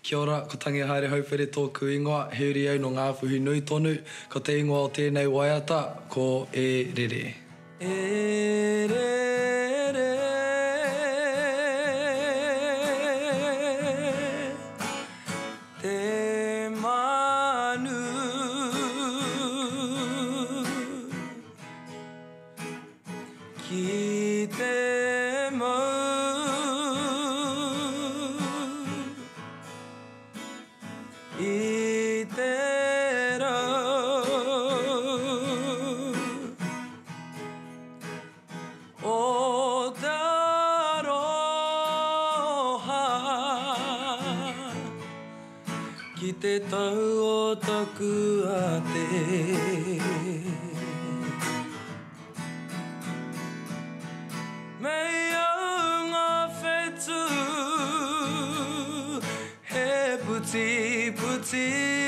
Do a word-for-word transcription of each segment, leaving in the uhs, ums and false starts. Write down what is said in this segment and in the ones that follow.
Kia ora, ko tangi haere haupere tōku ingoa, he uri au no ngā whuhi nui tonu, ko te ingoa o tēnei waiata, ko e rere. E rere, te manu, ki te mau, I te rau o te aroha ki te tau o taku a te mei au ngā whetū puti puti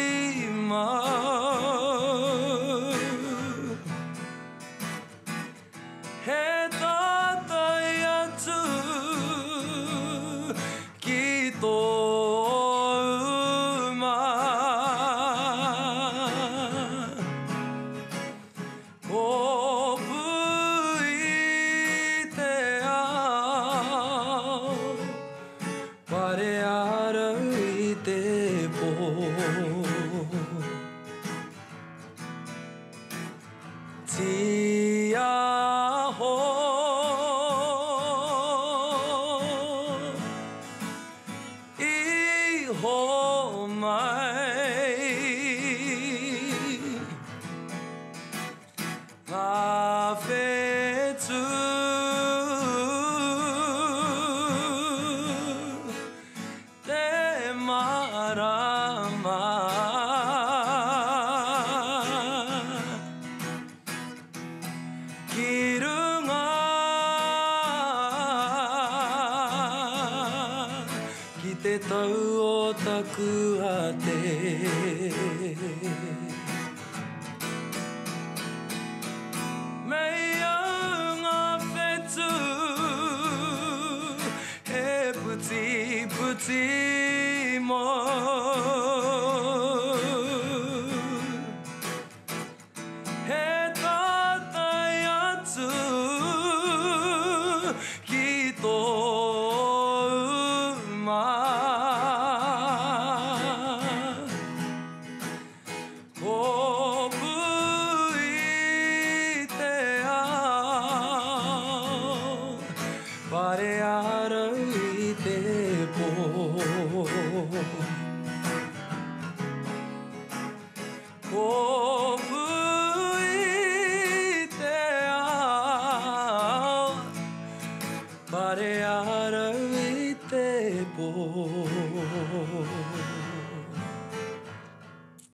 mau he tātai atu ki tō uma hopu I te ao pare arau te pō ti aho I ho mai ngā whetū marama ki runga ki te tau o taku a te mei au ngā whetū he puti puti mo he tātai atu ki tō uma hopu I te ao pare arau I te pō hopu I te ao pare arau I te pō